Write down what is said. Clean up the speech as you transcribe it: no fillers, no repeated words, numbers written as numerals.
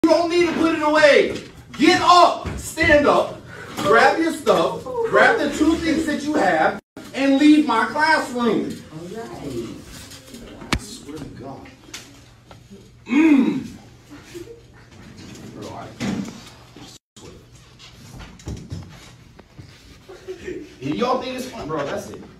You don't need to put it away. Get up, stand up, grab your stuff, grab the 2 things that you have, and leave my classroom. All right. I swear to God. Bro, I swear. Y'all think it's fun? Bro, that's it.